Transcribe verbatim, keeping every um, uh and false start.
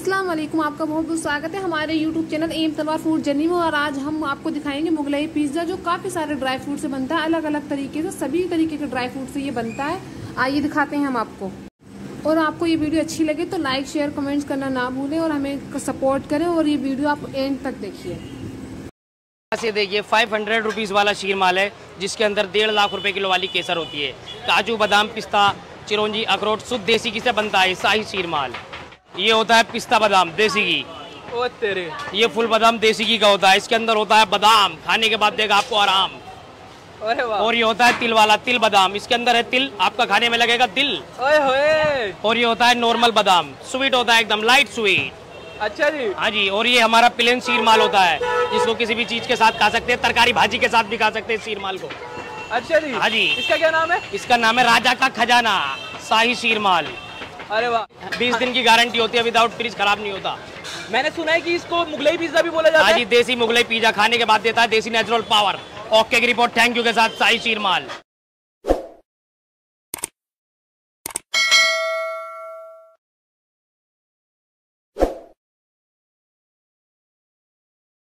अस्सलाम वालेकुम, आपका बहुत बहुत स्वागत है हमारे YouTube channel M Talwar food journey में। और आज हम आपको दिखाएंगे मुगलई पिज्जा, जो काफी सारे ड्राई फ्रूट से बनता है, अलग अलग तरीके से, सभी तरीके के ड्राई फ्रूट से ये बनता है। आइए दिखाते हैं हम आपको। और आपको ये वीडियो अच्छी लगे तो लाइक शेयर कमेंट्स करना ना भूलें और हमें सपोर्ट करें, और ये वीडियो आप एंड तक देखिए। से देखिए फाइव हंड्रेड रुपीज़ वाला शीर माल है, जिसके अंदर डेढ़ लाख रुपए किलो वाली केसर होती है। काजू बादाम पिस्ता चिरौंजी अखरोट शुद्ध देसी घी से बनता है शाही शीर माल। ये होता है पिस्ता बादाम देसी घी। ओ तेरे, ये फुल बादाम देसी घी का होता है। इसके अंदर होता है बादाम, खाने के बाद देगा आपको आराम। अरे वाह। और ये होता है तिल वाला तिल बादाम, इसके अंदर है तिल, आपका खाने में लगेगा दिल। ओए होए। और ये होता है नॉर्मल बादाम, स्वीट होता है एकदम लाइट स्वीट। अच्छा जी। हाँ जी। और ये हमारा प्लेन शीर माल होता है, जिसको किसी भी चीज के साथ खा सकते हैं, तरकारी भाजी के साथ भी खा सकते हैं शीर माल को। अच्छा जी। हाँ जी। इसका क्या नाम है? इसका नाम है राजा का खजाना शाही शीर माल। अरे वाह। बीस दिन की गारंटी होती है, विदाउट फ्रिज खराब नहीं होता। मैंने सुना है कि इसको मुगलई पिज्जा भी बोला जाता है। हाँ जी, देसी मुगलई पिज्जा खाने के बाद देता है देसी नेचुरल पावर। ओके की रिपोर्ट थैंक यू के साथ शाही शीर माल।